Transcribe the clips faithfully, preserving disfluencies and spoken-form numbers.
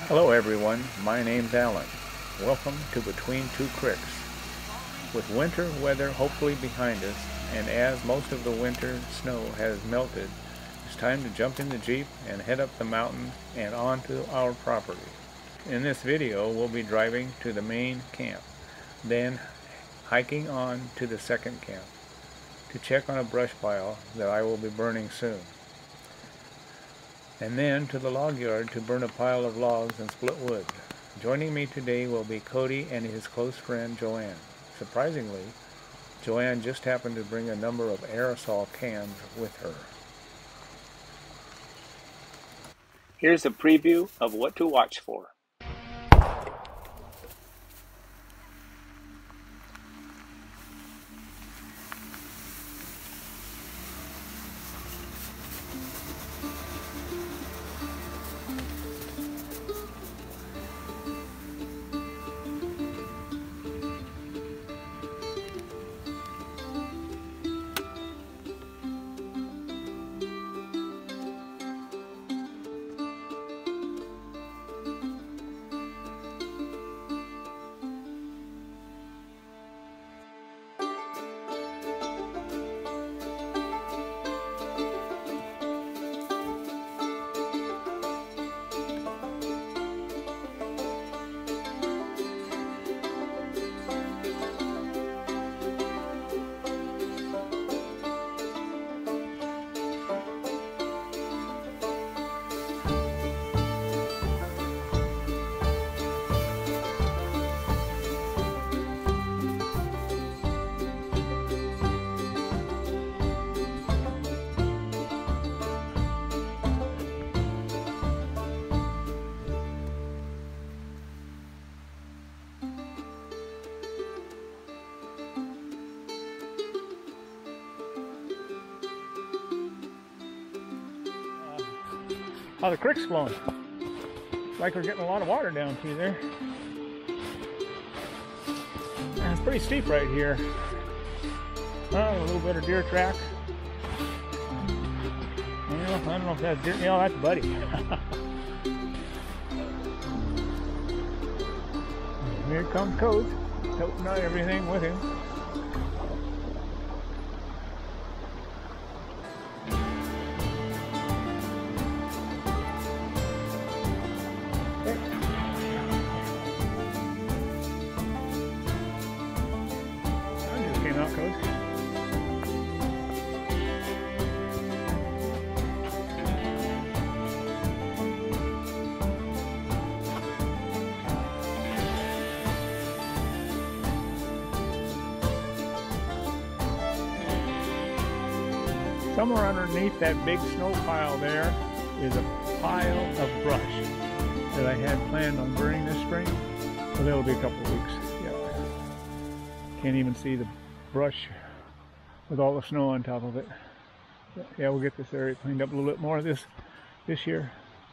Hello everyone, my name's Alan. Welcome to Between Two Creaks. With winter weather hopefully behind us, and as most of the winter snow has melted, it's time to jump in the Jeep and head up the mountain and onto our property. In this video, we'll be driving to the main camp, then hiking on to the second camp to check on a brush pile that I will be burning soon, and then to the log yard to burn a pile of logs and split wood. Joining me today will be Kodi and his close friend Joanne. Surprisingly, Joanne just happened to bring a number of aerosol cans with her. Here's a preview of what to watch for. How the creek's flowing. Like we're getting a lot of water down through there. Yeah, it's pretty steep right here. Oh, a little bit of deer track. Well, I don't know if that's deer. Yeah, that's Buddy. Here comes Code, toting out everything with him. Somewhere underneath that big snow pile there is a pile of brush that I had planned on burning this spring. So that'll be a couple of weeks. Yeah. Can't even see the brush with all the snow on top of it. Yeah, we'll get this area cleaned up a little bit more this this year.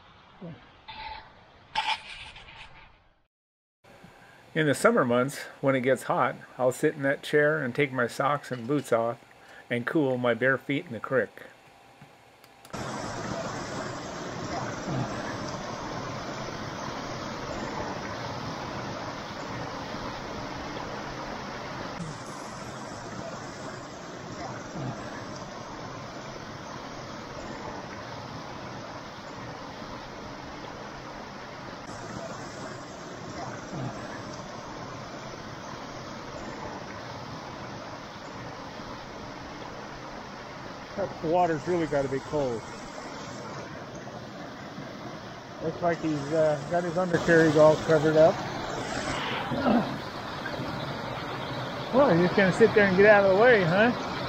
In the summer months, when it gets hot, I'll sit in that chair and take my socks and boots off and cool my bare feet in the creek. The water's really got to be cold. Looks like he's uh, got his undercarriage all covered up. Well, he's just going to sit there and get out of the way, huh?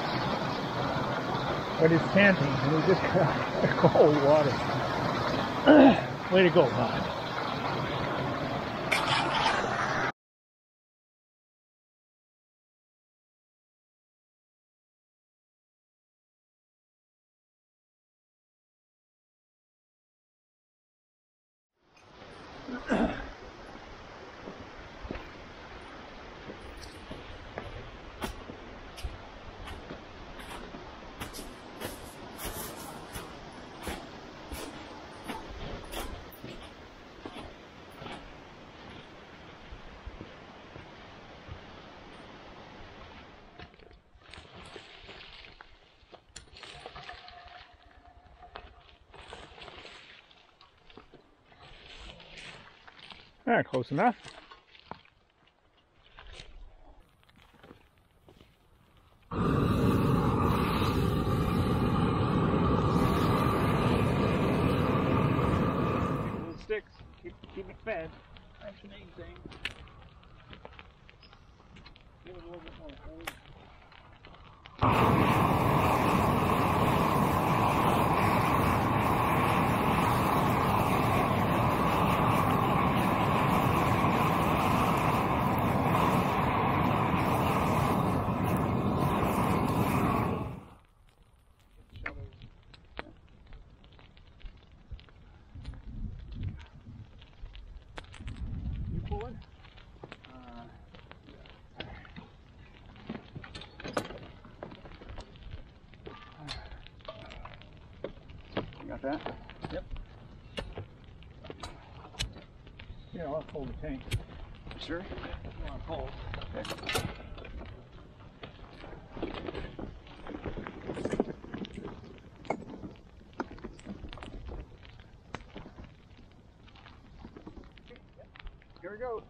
But he's panting, and he just got cold water. Way to go, Bob. All right, close enough. Little sticks, keep, keep it fed. That's the main thing. Give it a little bit more food. Got that? Yep. Yeah, I'll hold the tank. Sure? Yeah, I'll hold. Okay. Here we go.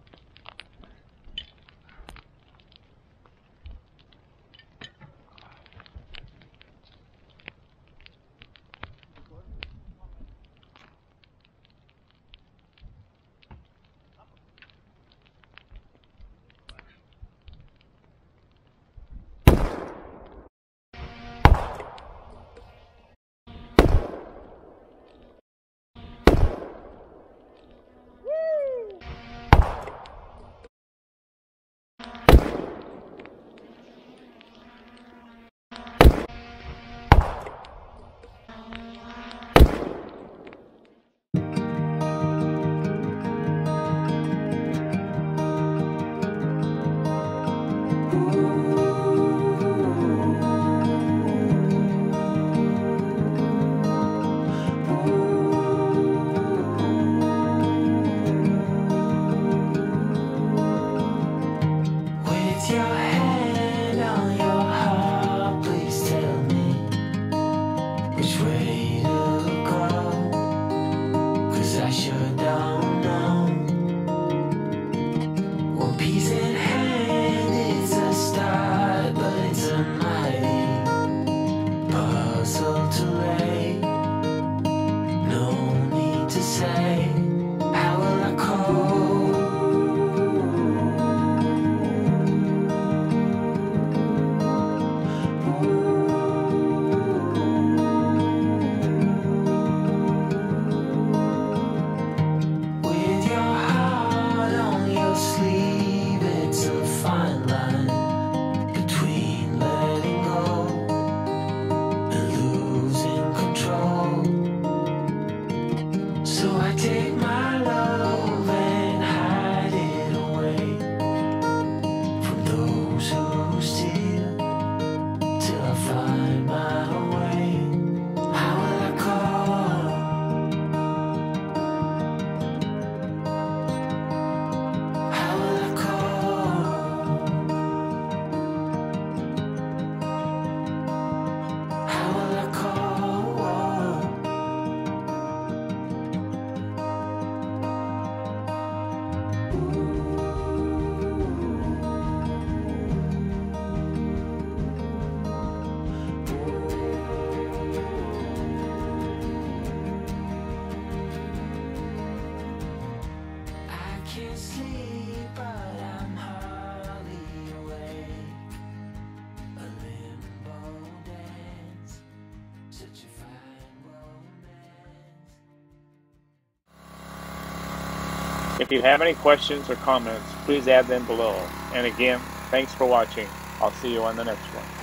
If you have any questions or comments, please add them below. And again, thanks for watching. I'll see you on the next one.